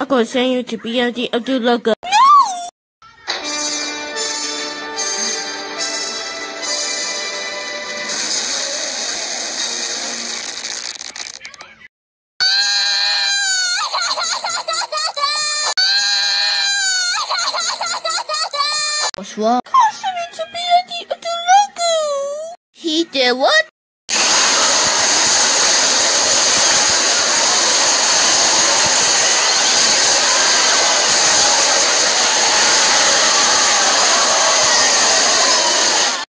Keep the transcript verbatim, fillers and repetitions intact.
gonna send you to B L D Abdul Logo. What's wrong? Send me to B L D Abdul Logo. He did what?